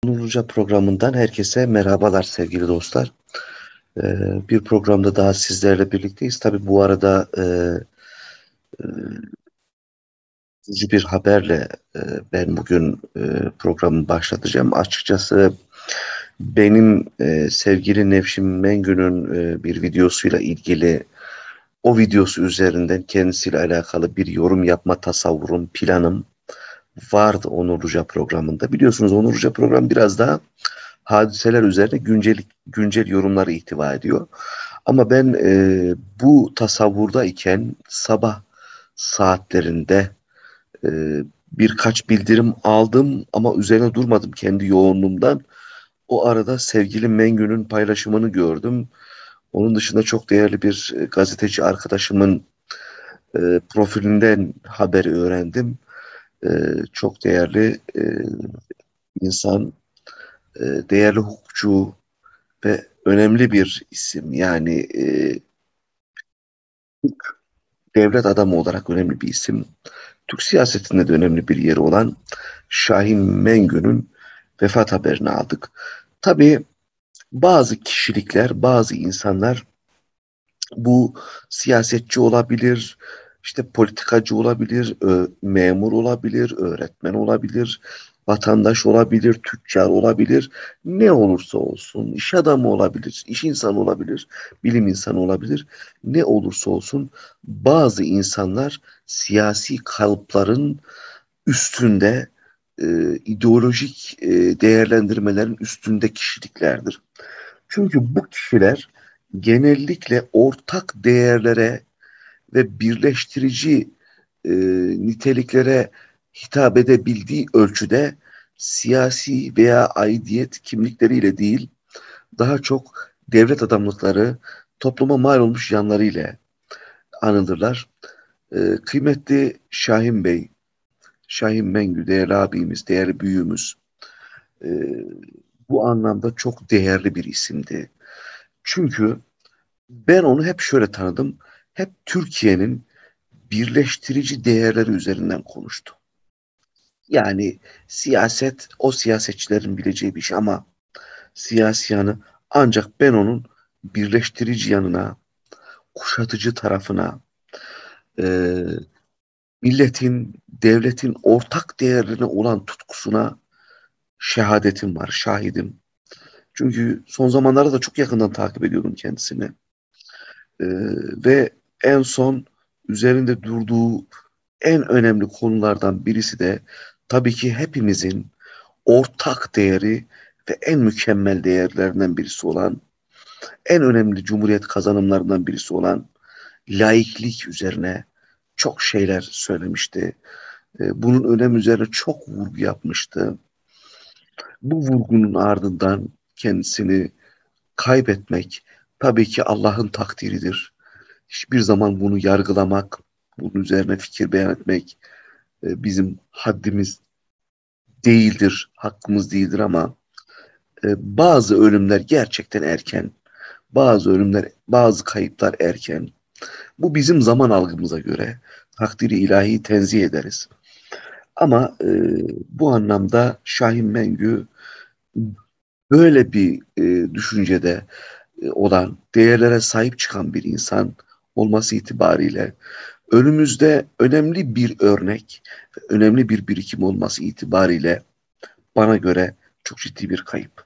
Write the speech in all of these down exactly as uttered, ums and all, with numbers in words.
Onurluca programından herkese merhabalar sevgili dostlar. Ee, bir programda daha sizlerle birlikteyiz. Tabii bu arada e, e, üzücü bir haberle e, ben bugün e, programı başlatacağım. Açıkçası benim e, sevgili Nevşin Mengü'nün e, bir videosuyla ilgili o videosu üzerinden kendisiyle alakalı bir yorum yapma tasavvurum, planım vardı Onurluca programında. Biliyorsunuz Onurluca program biraz daha hadiseler üzerine güncel, güncel yorumları ihtiva ediyor. Ama ben e, bu tasavvurda iken sabah saatlerinde e, birkaç bildirim aldım ama üzerine durmadım kendi yoğunluğumdan. O arada sevgili Mengü'nün paylaşımını gördüm. Onun dışında çok değerli bir e, gazeteci arkadaşımın e, profilinden haberi öğrendim. E, çok değerli e, insan, e, değerli hukukçu, ve önemli bir isim. Yani e, devlet adamı olarak önemli bir isim. Türk siyasetinde de önemli bir yeri olan Şahin Mengü'nün vefat haberini aldık. Tabii bazı kişilikler, bazı insanlar bu siyasetçi olabilir, işte politikacı olabilir, ö- memur olabilir, öğretmen olabilir, vatandaş olabilir, tüccar olabilir. Ne olursa olsun, iş adamı olabilir, iş insanı olabilir, bilim insanı olabilir. Ne olursa olsun bazı insanlar siyasi kalıpların üstünde, e, ideolojik e, değerlendirmelerin üstünde kişiliklerdir. Çünkü bu kişiler genellikle ortak değerlere ve birleştirici e, niteliklere hitap edebildiği ölçüde siyasi veya aidiyet kimlikleriyle değil, daha çok devlet adamlıkları, topluma mal olmuş yanlarıyla anılırlar. E, kıymetli Şahin Bey, Şahin Mengü, değerli abimiz, değerli büyüğümüz, e, bu anlamda çok değerli bir isimdi. Çünkü ben onu hep şöyle tanıdım. Hep Türkiye'nin birleştirici değerleri üzerinden konuştu. Yani siyaset o siyasetçilerin bileceği bir şey ama siyasi yanı ancak ben onun birleştirici yanına, kuşatıcı tarafına, e, milletin, devletin ortak değerlerine olan tutkusuna şehadetim var, şahidim. Çünkü son zamanlarda da çok yakından takip ediyordum kendisini. E, ve en son üzerinde durduğu en önemli konulardan birisi de tabii ki hepimizin ortak değeri ve en mükemmel değerlerinden birisi olan, en önemli cumhuriyet kazanımlarından birisi olan laiklik üzerine çok şeyler söylemişti. E, Bunun önemi üzerine çok vurgu yapmıştı. Bu vurgunun ardından kendisini kaybetmek tabii ki Allah'ın takdiridir. Hiçbir zaman bunu yargılamak, bunun üzerine fikir beyan etmek e, bizim haddimiz değildir, hakkımız değildir ama e, bazı ölümler gerçekten erken, bazı ölümler, bazı kayıplar erken. Bu bizim zaman algımıza göre takdiri ilahi tenzih ederiz. Ama e, bu anlamda Şahin Mengü böyle bir e, düşüncede e, olan, değerlere sahip çıkan bir insan olması itibariyle önümüzde önemli bir örnek ve önemli bir birikim olması itibariyle bana göre çok ciddi bir kayıp.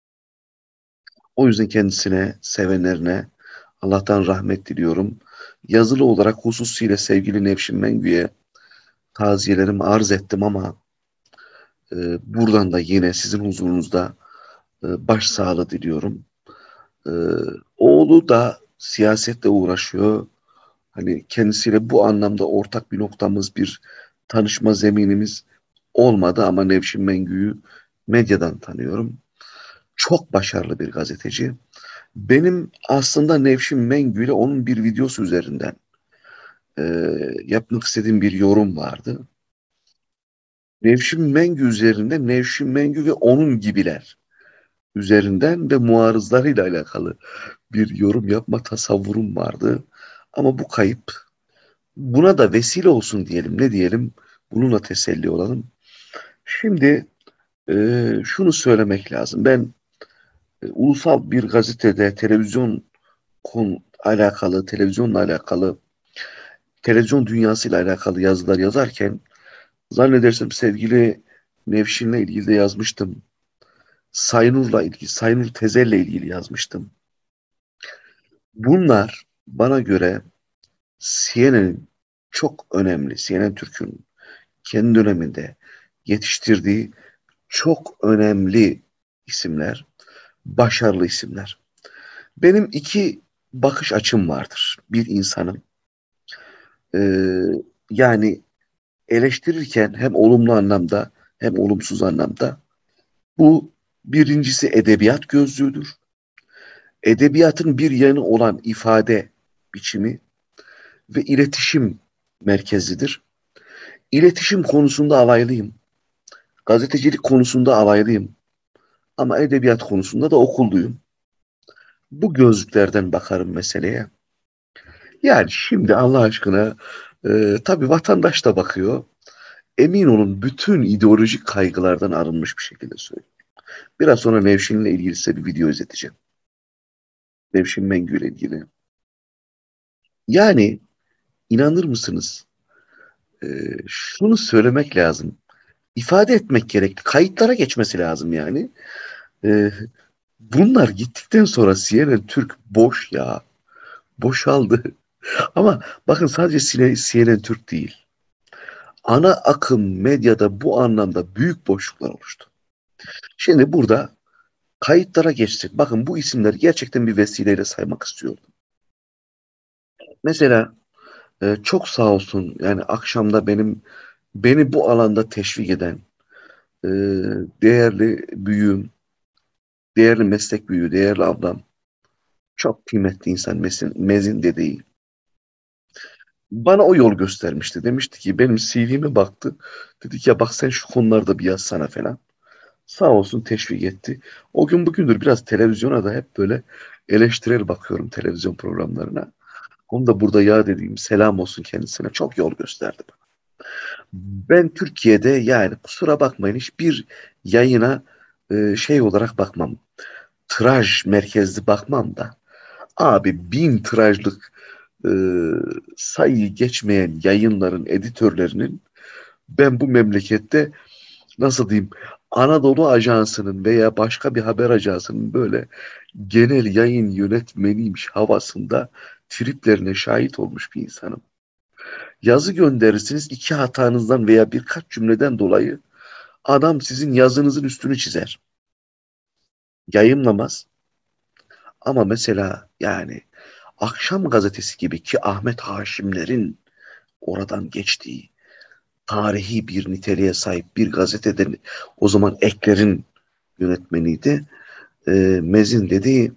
O yüzden kendisine, sevenlerine Allah'tan rahmet diliyorum. Yazılı olarak hususiyle sevgili Nevşin Mengü'ye taziyelerimi arz ettim ama e, buradan da yine sizin huzurunuzda e, başsağlığı diliyorum. E, Oğlu da siyasetle uğraşıyor. Hani kendisiyle bu anlamda ortak bir noktamız, bir tanışma zeminimiz olmadı ama Nevşin Mengü'yü medyadan tanıyorum. Çok başarılı bir gazeteci. Benim aslında Nevşin Mengü ile onun bir videosu üzerinden e, yapmak istediğim bir yorum vardı. Nevşin Mengü üzerinde Nevşin Mengü ve onun gibiler üzerinden ve muarızlarıyla alakalı bir yorum yapma tasavvurum vardı. Ama bu kayıp. Buna da vesile olsun diyelim. Ne diyelim? Bununla teselli olalım. Şimdi Ee, şunu söylemek lazım. Ben e, ulusal bir gazetede televizyon konu alakalı, televizyonla alakalı, televizyon dünyasıyla alakalı yazılar yazarken zannedersem sevgili Nevşin'le ilgili de yazmıştım. Saynur'la ilgili, Saynur Tezel'le ilgili yazmıştım. Bunlar bana göre C N N'in çok önemli, C N N Türk'ün kendi döneminde yetiştirdiği çok önemli isimler, başarılı isimler. Benim iki bakış açım vardır bir insanın. Ee, yani eleştirirken hem olumlu anlamda hem olumsuz anlamda. Bu birincisi edebiyat gözlüğüdür. Edebiyatın bir yanı olan ifade biçimi ve iletişim merkezidir. İletişim konusunda alaylıyım. Gazetecilik konusunda alaylıyım. Ama edebiyat konusunda da okulluyum. Bu gözlüklerden bakarım meseleye. Yani şimdi Allah aşkına e, tabii vatandaş da bakıyor. Emin olun bütün ideolojik kaygılardan arınmış bir şekilde söylüyor. Biraz sonra Nevşin'le ilgili size bir video izleteceğim. Nevşin Mengü'yle ilgili. Yani inanır mısınız? E, şunu söylemek lazım. İfade etmek gerekli. Kayıtlara geçmesi lazım yani. E, bunlar gittikten sonra C N N Türk boş ya. Boşaldı. Ama bakın sadece C N N Türk değil. Ana akım medyada bu anlamda büyük boşluklar oluştu. Şimdi burada kayıtlara geçtik. Bakın bu isimleri gerçekten bir vesileyle saymak istiyorum. Mesela e, çok sağ olsun yani akşamda benim beni bu alanda teşvik eden e, değerli büyüğüm, değerli meslek büyüğü, değerli ablam, çok kıymetli insan Mezin, Mezin dedeyi. Bana o yol göstermişti. Demişti ki benim C V'me baktı. Dedi ki ya bak sen şu konularda bir yazsana falan. Sağ olsun teşvik etti. O gün bugündür biraz televizyona da hep böyle eleştirel bakıyorum televizyon programlarına. Onu da burada ya dediğim selam olsun kendisine. Çok yol gösterdi. Ben Türkiye'de yani kusura bakmayın hiçbir yayına e, şey olarak bakmam. Tiraj merkezli bakmam da. Abi bin tirajlık e, sayıyı geçmeyen yayınların editörlerinin ben bu memlekette nasıl diyeyim Anadolu Ajansı'nın veya başka bir haber ajansının böyle genel yayın yönetmeniymiş havasında triplerine şahit olmuş bir insanım. Yazı gönderirsiniz iki hatanızdan veya birkaç cümleden dolayı adam sizin yazınızın üstünü çizer. Yayınlamaz. Ama mesela yani Akşam Gazetesi gibi ki Ahmet Haşimler'in oradan geçtiği tarihi bir niteliğe sahip bir gazeteden o zaman Ekler'in yönetmeniydi. E, Mezin dedi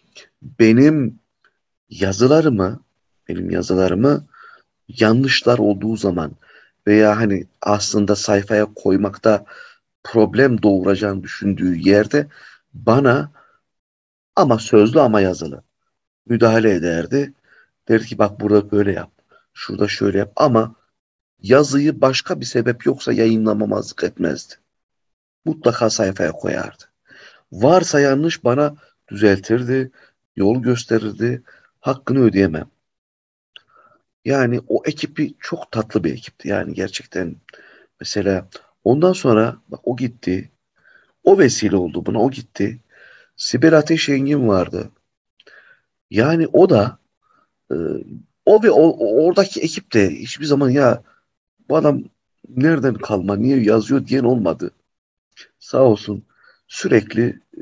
benim yazılarımı benim yazılarımı yanlışlar olduğu zaman veya hani aslında sayfaya koymakta problem doğuracağını düşündüğü yerde bana ama sözlü ama yazılı müdahale ederdi. Derdi ki bak burada böyle yap. Şurada şöyle yap ama yazıyı başka bir sebep yoksa yayınlamamazlık etmezdi. Mutlaka sayfaya koyardı. Varsa yanlış bana düzeltirdi, yol gösterirdi. Hakkını ödeyemem. Yani o ekibi çok tatlı bir ekipti. Yani gerçekten mesela ondan sonra bak o gitti. O vesile oldu buna o gitti. Sibel Ateş Engin vardı. Yani o da e, o ve o, o- oradaki ekip de hiçbir zaman ya bu adam nereden kalma niye yazıyor diyen olmadı. Sağ olsun sürekli e,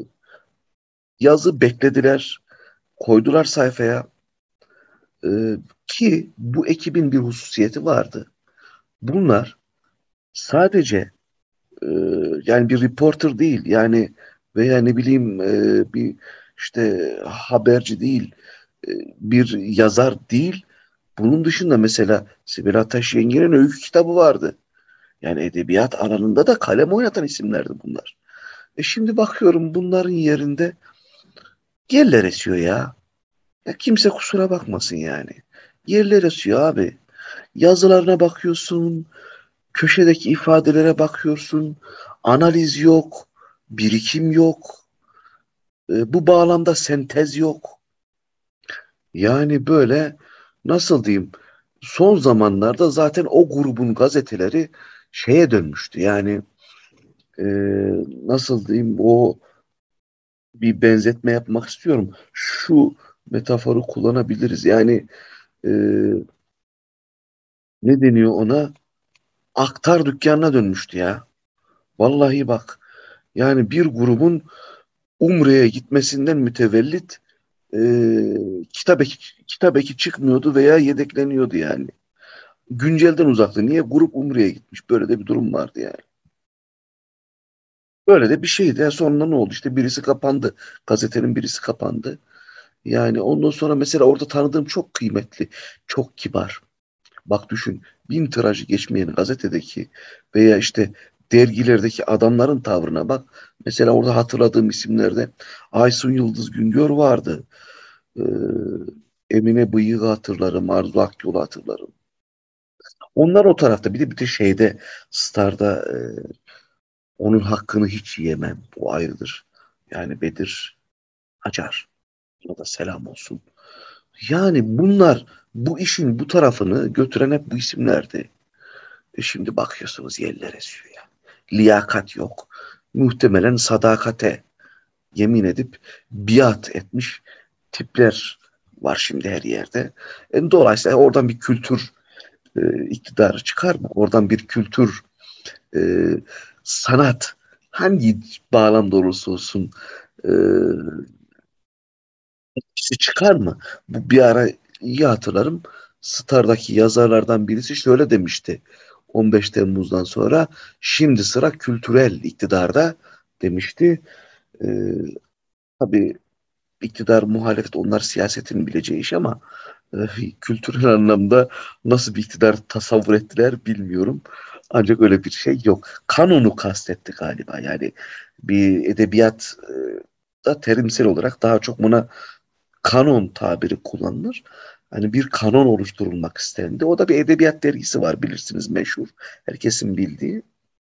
yazı beklediler, koydular sayfaya. E, ki bu ekibin bir hususiyeti vardı. Bunlar sadece e, yani bir reporter değil yani veya ne bileyim e, bir işte haberci değil e, bir yazar değil. Bunun dışında mesela Sibel Ataş Yengi'nin öykü kitabı vardı. Yani edebiyat alanında da kalem oynatan isimlerdi bunlar. E şimdi bakıyorum bunların yerinde yerler esiyor ya. Ya kimse kusura bakmasın yani. Yerler esiyor abi. Yazılarına bakıyorsun, köşedeki ifadelere bakıyorsun, analiz yok, birikim yok, e, bu bağlamda sentez yok. Yani böyle nasıl diyeyim, son zamanlarda zaten o grubun gazeteleri şeye dönmüştü. Yani e, nasıl diyeyim, o bir benzetme yapmak istiyorum. Şu metaforu kullanabiliriz. Yani e, ne deniyor ona? Aktar dükkanına dönmüştü ya. Vallahi bak. Yani bir grubun Umre'ye gitmesinden mütevellit e, kitap eki, kitap eki çıkmıyordu veya yedekleniyordu yani. Güncelden uzaktı. Niye? Grup Umre'ye gitmiş. Böyle de bir durum vardı yani. Böyle de bir şeydi. Yani sonra ne oldu? İşte birisi kapandı. Gazetenin birisi kapandı. Yani ondan sonra mesela orada tanıdığım çok kıymetli, çok kibar. Bak düşün, bin tirajı geçmeyen gazetedeki veya işte dergilerdeki adamların tavrına bak. Mesela orada hatırladığım isimlerde Aysun Yıldız Güngör vardı. Ee, Emine Bıyık'ı hatırlarım, Arzu Akyol'u hatırlarım. Onlar o tarafta. Bir de bir de şeyde Star'da e, onun hakkını hiç yemem. Bu ayrıdır. Yani Bedir Acar. Ona da selam olsun. Yani bunlar bu işin bu tarafını götüren hep bu isimlerdi. E şimdi bakıyorsunuz yerler esiyor ya. Liyakat yok. Muhtemelen sadakate yemin edip biat etmiş tipler var şimdi her yerde. E, dolayısıyla oradan bir kültür e, iktidarı çıkar mı? Oradan bir kültür, e, sanat, hangi bağlamda olursa olsun e, etkisi çıkar mı? Bu bir ara iyi hatırlarım. Star'daki yazarlardan birisi şöyle demişti. on beş Temmuz'dan sonra şimdi sıra kültürel iktidarda demişti. Ee, tabii iktidar, muhalefet onlar siyasetin bileceği iş ama e, kültürel anlamda nasıl bir iktidar tasavvur ettiler bilmiyorum. Ancak öyle bir şey yok. Kanonu kastetti galiba. Yani bir edebiyat e, da terimsel olarak daha çok buna kanon tabiri kullanılır. Hani bir kanon oluşturulmak istendi. O da bir edebiyat dergisi var bilirsiniz, meşhur. Herkesin bildiği.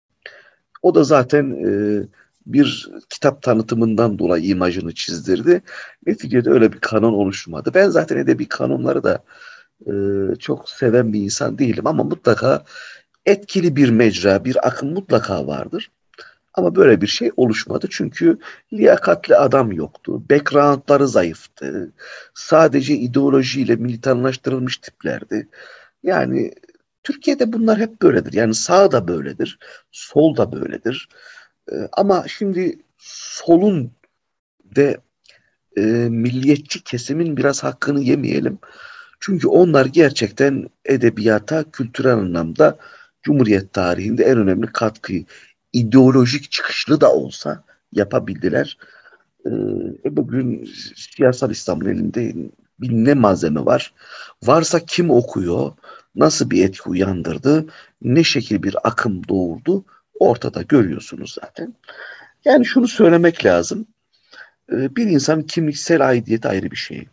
O da zaten e, bir kitap tanıtımından dolayı imajını çizdirdi. Neticede öyle bir kanon oluşmadı. Ben zaten edebi kanonları da e, çok seven bir insan değilim ama mutlaka etkili bir mecra, bir akım mutlaka vardır. Ama böyle bir şey oluşmadı çünkü liyakatli adam yoktu. Backgroundları zayıftı. Sadece ideolojiyle militanlaştırılmış tiplerdi. Yani Türkiye'de bunlar hep böyledir. Yani sağ da böyledir, sol da böyledir. Ee, ama şimdi solun ve e, milliyetçi kesimin biraz hakkını yemeyelim. Çünkü onlar gerçekten edebiyata kültürel anlamda Cumhuriyet tarihinde en önemli katkıyı ideolojik çıkışlı da olsa yapabildiler. Ee, e, bugün siyasal İslam'ın elinde bir ne malzeme var? Varsa kim okuyor? Nasıl bir etki uyandırdı? Ne şekil bir akım doğurdu? Ortada görüyorsunuz zaten. Yani şunu söylemek lazım. Ee, bir insanın kimliksel aidiyeti ayrı bir şey.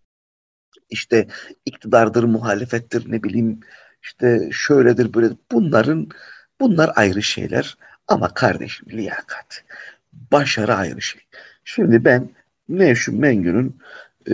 İşte iktidardır, muhalefettir, ne bileyim işte şöyledir böyledir. Bunların bunlar ayrı şeyler. Ama kardeşim liyakat, başarı ayrı şey. Şimdi ben Nevşin Mengü'nün e,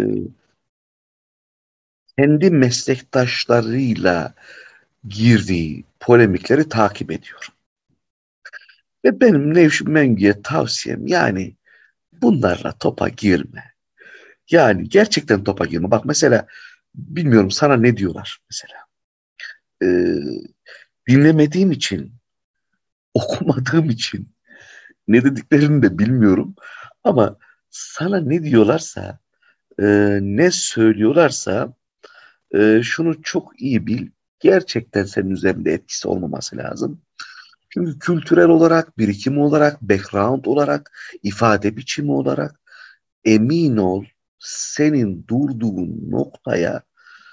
kendi meslektaşlarıyla girdiği polemikleri takip ediyorum. Ve benim Nevşin Mengü'ye tavsiyem yani bunlarla topa girme. Yani gerçekten topa girme. Bak mesela bilmiyorum sana ne diyorlar mesela. Ee, dinlemediğim için, okumadığım için ne dediklerini de bilmiyorum. Ama sana ne diyorlarsa, e, ne söylüyorlarsa e, şunu çok iyi bil. Gerçekten senin üzerinde etkisi olmaması lazım. Çünkü kültürel olarak, birikim olarak, background olarak, ifade biçimi olarak emin ol senin durduğun noktaya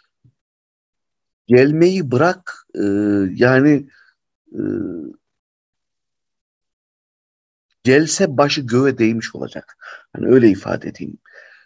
gelmeyi bırak, e, yani e, gelse başı göğe değmiş olacak. Hani öyle ifade edeyim.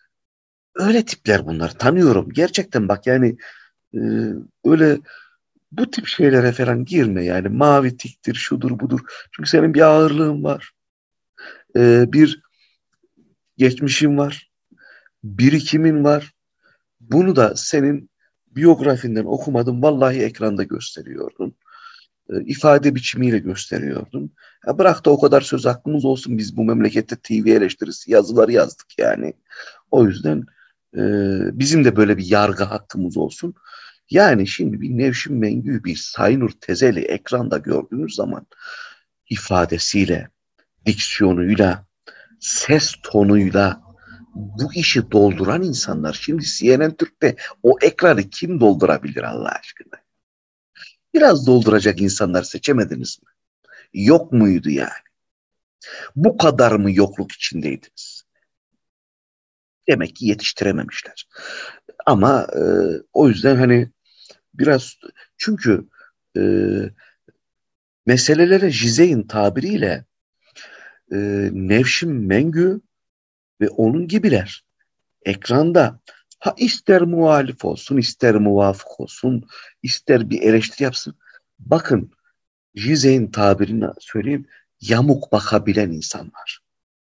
Öyle tipler bunlar. Tanıyorum. Gerçekten bak yani e, öyle bu tip şeylere falan girme yani. Mavi tiktir, şudur budur. Çünkü senin bir ağırlığın var. Ee, bir geçmişin var. Birikimin var. Bunu da senin biyografinden okumadım. Vallahi ekranda gösteriyordun. Ee, ifade biçimiyle gösteriyordun. Ya bırak da o kadar söz hakkımız olsun. Biz bu memlekette T V eleştirisi yazıları yazdık yani. O yüzden e, bizim de böyle bir yargı hakkımız olsun. Yani şimdi bir Nevşin Mengü, bir Saynur Tezeli ekranda gördüğünüz zaman ifadesiyle, diksiyonuyla, ses tonuyla bu işi dolduran insanlar. Şimdi C N N Türk'te o ekranı kim doldurabilir Allah aşkına? Biraz dolduracak insanlar seçemediniz mi? Yok muydu yani? Bu kadar mı yokluk içindeydiniz? Demek ki yetiştirememişler. Ama e, o yüzden hani biraz çünkü e, meselelere Jizey'in tabiriyle e, Nevşin Mengü ve onun gibiler ekranda ha ister muhalif olsun, ister muvafık olsun, ister bir eleştiri yapsın. Bakın Jizey'in tabirini söyleyeyim, yamuk bakabilen insanlar.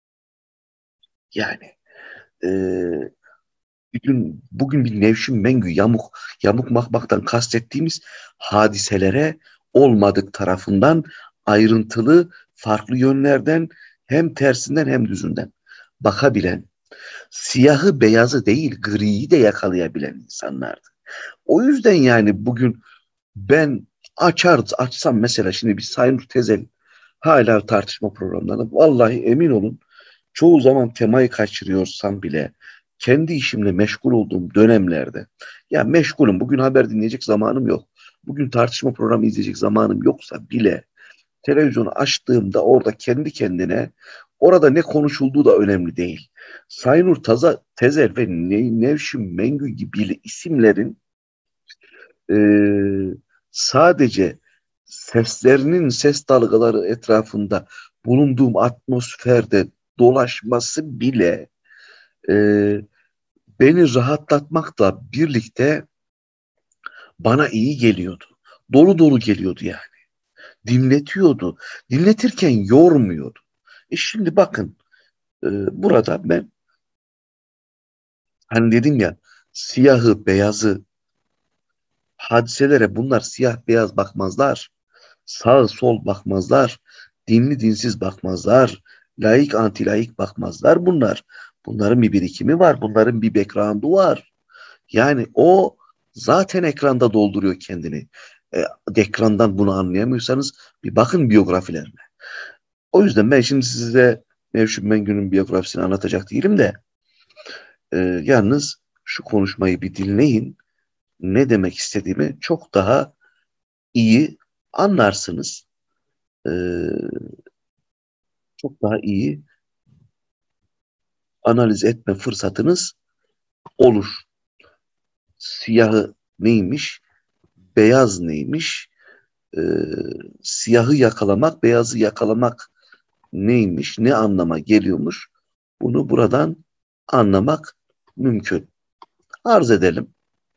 Yani e, bugün, bugün bir Nevşin Mengü yamuk, yamuk bakmaktan kastettiğimiz hadiselere olmadık tarafından ayrıntılı, farklı yönlerden hem tersinden hem düzünden bakabilen, siyahı beyazı değil griyi de yakalayabilen insanlardı. O yüzden yani bugün ben açar açsam mesela şimdi bir Saynur Tezel hala tartışma programlarında vallahi emin olun çoğu zaman temayı kaçırıyorsam bile kendi işimle meşgul olduğum dönemlerde ya meşgulüm bugün haber dinleyecek zamanım yok. Bugün tartışma programı izleyecek zamanım yoksa bile televizyonu açtığımda orada kendi kendine orada ne konuşulduğu da önemli değil. Saynur Taza, Tezel ve Nevşin Mengü gibi isimlerin e, sadece seslerinin ses dalgaları etrafında bulunduğum atmosferde dolaşması bile e, beni rahatlatmakla birlikte bana iyi geliyordu. Dolu dolu geliyordu yani. Dinletiyordu. Dinletirken yormuyordu. E şimdi bakın e, burada ben hani dedim ya siyahı beyazı hadiselere bunlar siyah beyaz bakmazlar. Sağ sol bakmazlar. Dinli dinsiz bakmazlar. Laik anti laik bakmazlar bunlar. Bunların bir birikimi var. Bunların bir background'u var. Yani o zaten ekranda dolduruyor kendini. E, ekrandan bunu anlayamıyorsanız bir bakın biyografilerine. O yüzden ben şimdi size Nevşin Mengü'nün biyografisini anlatacak değilim de e, yalnız şu konuşmayı bir dinleyin. Ne demek istediğimi çok daha iyi anlarsınız. E, çok daha iyi analiz etme fırsatınız olur. Siyahı neymiş? Beyaz neymiş? E, siyahı yakalamak, beyazı yakalamak neymiş? Ne anlama geliyormuş? Bunu buradan anlamak mümkün. Arz edelim.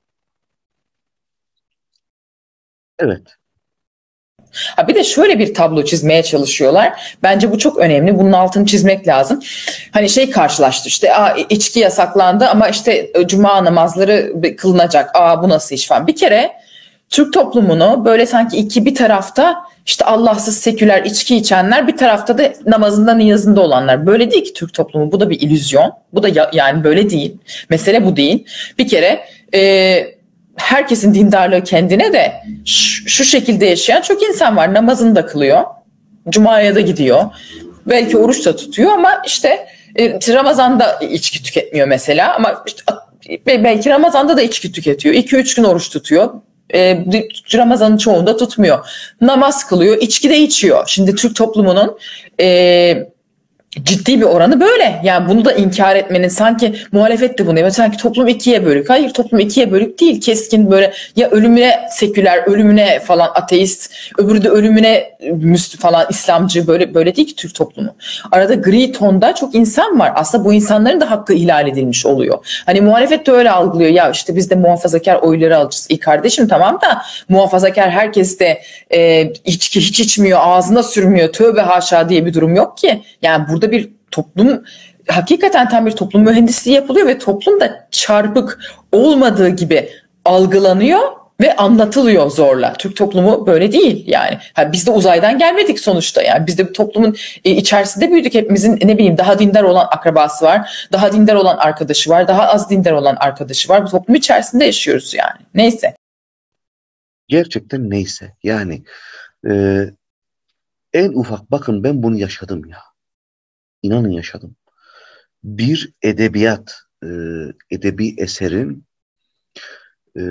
Evet. Ha bir de şöyle bir tablo çizmeye çalışıyorlar. Bence bu çok önemli. Bunun altını çizmek lazım. Hani şey karşılaştı işte aa, içki yasaklandı ama işte cuma namazları kılınacak. Aa bu nasıl iş falan. Bir kere Türk toplumunu böyle sanki iki bir tarafta işte Allahsız seküler içki içenler bir tarafta da namazında niyazında olanlar. Böyle değil ki Türk toplumu. Bu da bir illüzyon. Bu da ya, yani böyle değil. Mesele bu değil. Bir kere e, herkesin dindarlığı kendine de şu, şu şekilde yaşayan çok insan var. Namazını da kılıyor. Cuma'ya da gidiyor. Belki oruç da tutuyor ama işte e, Ramazan'da içki tüketmiyor mesela. Ama işte, belki Ramazan'da da içki tüketiyor. iki üç gün oruç tutuyor. E, Ramazan'ın çoğunda tutmuyor. Namaz kılıyor, içki de içiyor. Şimdi Türk toplumunun e, Ciddi bir oranı böyle. Yani bunu da inkar etmenin, sanki muhalefet de bunu yapıyor. Sanki toplum ikiye bölük. Hayır, toplum ikiye bölük değil. Keskin böyle ya ölümüne seküler, ölümüne falan ateist, öbürü de ölümüne müslü falan İslamcı, böyle böyle değil ki Türk toplumu. Arada gri tonda çok insan var. Aslında bu insanların da hakkı ihlal edilmiş oluyor. Hani muhalefet de öyle algılıyor. Ya işte biz de muhafazakar oyları alacağız. İyi kardeşim, tamam da muhafazakar herkes de e, içki hiç içmiyor, ağzına sürmüyor, tövbe haşa diye bir durum yok ki. Yani burada bir toplum, hakikaten tam bir toplum mühendisliği yapılıyor ve toplum da çarpık, olmadığı gibi algılanıyor ve anlatılıyor zorla. Türk toplumu böyle değil yani. Ha, biz de uzaydan gelmedik sonuçta yani. Biz de bir toplumun e, içerisinde büyüdük. Hepimizin ne bileyim daha dindar olan akrabası var, daha dindar olan arkadaşı var, daha az dindar olan arkadaşı var. Bu toplum içerisinde yaşıyoruz yani. Neyse. Gerçekten neyse. Yani e, en ufak, bakın ben bunu yaşadım ya. İnanın yaşadım. Bir edebiyat, e, edebi eserin e,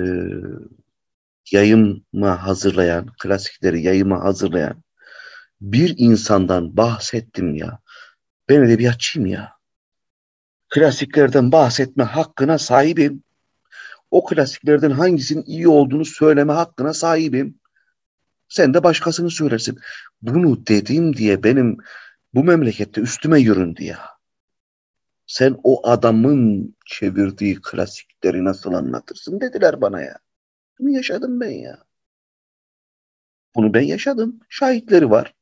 yayıma hazırlayan, klasikleri yayıma hazırlayan bir insandan bahsettim ya. Ben edebiyatçıyım ya. Klasiklerden bahsetme hakkına sahibim. O klasiklerden hangisinin iyi olduğunu söyleme hakkına sahibim. Sen de başkasını söylersin. Bunu dedim diye benim bu memlekette üstüme yüründü ya. Sen o adamın çevirdiği klasikleri nasıl anlatırsın dediler bana ya. Bunu yaşadım ben ya. Bunu ben yaşadım. Şahitleri var.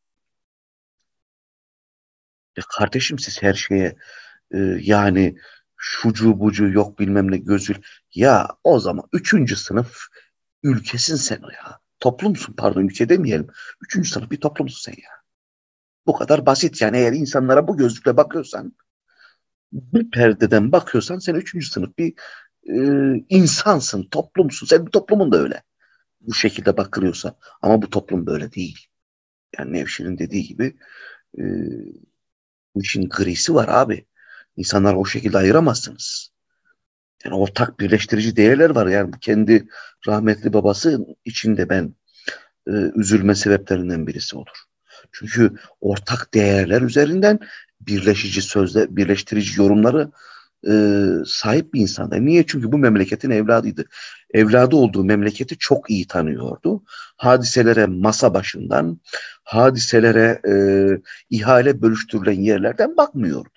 Ya kardeşim, siz her şeye e, yani şucu bucu yok bilmem ne gözül. Ya o zaman üçüncü sınıf ülkesin sen o ya. Toplumsun, pardon, ülke demeyelim. Üçüncü sınıf bir toplumsun sen ya. Bu kadar basit yani, eğer insanlara bu gözlükle bakıyorsan, bir perdeden bakıyorsan sen üçüncü sınıf bir e, insansın, toplumsun. Sen bir toplumun da öyle. Bu şekilde bakılıyorsa. Ama bu toplum böyle değil. Yani Nevşin'in dediği gibi e, bu işin grisi var abi. İnsanları o şekilde ayıramazsınız. Yani ortak birleştirici değerler var. Yani kendi rahmetli babası için de ben e, üzülme sebeplerinden birisi olur. Çünkü ortak değerler üzerinden birleşici sözler, birleştirici yorumları e, sahip bir insandı. Niye? Çünkü bu memleketin evladıydı. Evladı olduğu memleketi çok iyi tanıyordu. Hadiselere masa başından, hadiselere e, ihale bölüştürülen yerlerden bakmıyordu.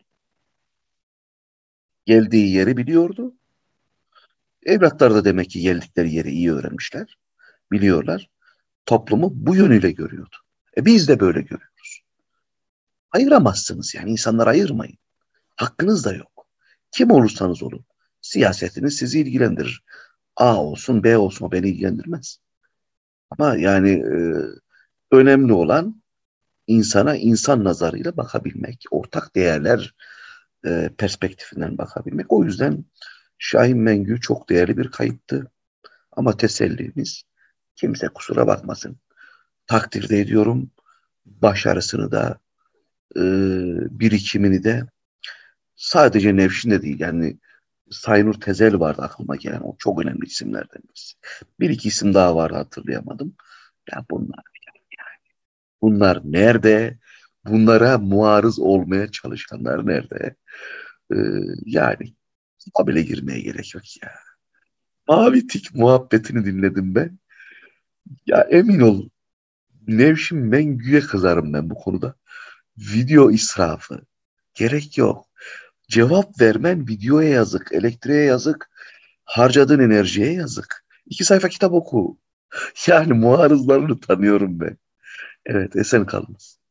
Geldiği yeri biliyordu. Evlatları da demek ki geldikleri yeri iyi öğrenmişler, biliyorlar. Toplumu bu yönüyle görüyordu. E biz de böyle görüyoruz. Ayıramazsınız yani, insanları ayırmayın. Hakkınız da yok. Kim olursanız olun. Siyasetiniz sizi ilgilendirir. A olsun, B olsun, o beni ilgilendirmez. Ama yani e, önemli olan insana insan nazarıyla bakabilmek, ortak değerler e, perspektifinden bakabilmek. O yüzden Şahin Mengü çok değerli bir kayıptı. Ama tesellimiz, kimse kusura bakmasın, takdir de ediyorum. Başarısını da e, birikimini de, sadece Nevşin'de değil yani, Saynur Tezel vardı aklıma gelen, o çok önemli isimlerden birisi. Bir iki isim daha vardı, hatırlayamadım. Ya bunlar bunlar nerede? Bunlara muarız olmaya çalışanlar nerede? Ee, yani bile girmeye gerek yok ya. Mavi tik muhabbetini dinledim ben. Ya emin ol, Nevşin Mengü'ye kızarım ben bu konuda. Video israfı. Gerek yok. Cevap vermen videoya yazık, elektriğe yazık, harcadığın enerjiye yazık. İki sayfa kitap oku. Yani muarızlarını tanıyorum ben. Evet, esen kalınız.